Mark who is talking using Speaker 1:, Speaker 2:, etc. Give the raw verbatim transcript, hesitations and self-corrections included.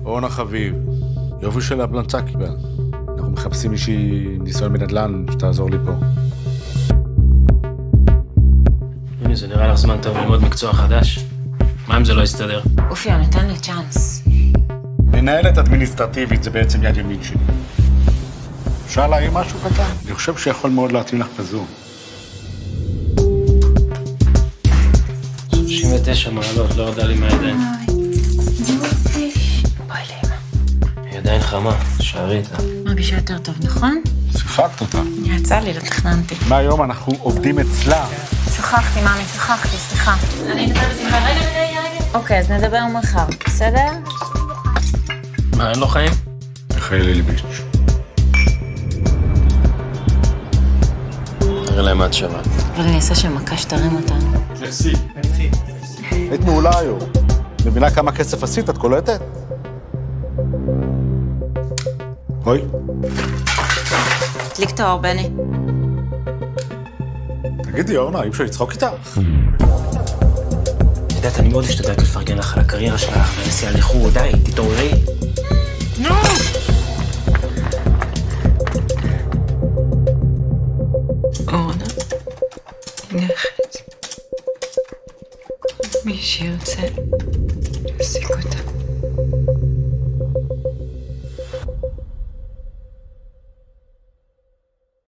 Speaker 1: אורנה חביב, יופי של הבלנצה קיבל. אנחנו מחפשים מישהי עם ניסיון בנדל"ן שתעזור לי פה.
Speaker 2: הנה, זה נראה לך זמן טוב ללמוד מקצוע חדש. מה אם זה לא יסתדר?
Speaker 3: אופי, הוא נתן לי צ'אנס.
Speaker 1: מנהלת אדמיניסטרטיבית זה בעצם יד ימין שלי. אפשר להעיר משהו קטן? אני חושב שיכול מאוד להתאים לך כזו.
Speaker 2: שלושים ותשע מעלות, לא ירדה לי מהידיים.
Speaker 3: בואי לאמא.
Speaker 2: היא עדיין חמה, שערי איתה.
Speaker 3: מרגישה יותר טוב, נכון?
Speaker 1: שיחקת אותה.
Speaker 3: יצא לי, לא תכננתי.
Speaker 1: מהיום אנחנו עובדים אצלה.
Speaker 3: שכחתי, מאמי, שכחתי, סליחה. אני אדבר בשמחה. רגע, רגע, רגע. אוקיי, אז נדבר מחר, בסדר?
Speaker 2: מה, אין לו חיים?
Speaker 1: מיכאל ליביץ'.
Speaker 2: תראה להם עד שבת.
Speaker 3: אבל אני אעשה של מכה שתרים אותנו.
Speaker 1: מרסי. היית מעולה היום. מבינה כמה כסף עשית, את קולטת? אוי.
Speaker 3: תדליק את האור, בני.
Speaker 1: תגידי, אורנה, אי אפשר לצחוק איתך?
Speaker 2: יודעת, אני מאוד השתדלתי לפרגן לך על הקריירה שלך, ולסיעה לחור, די, תתעוררי.
Speaker 1: נו!
Speaker 3: אורנה, הולכת. מי שירצה, תפסיק אותה.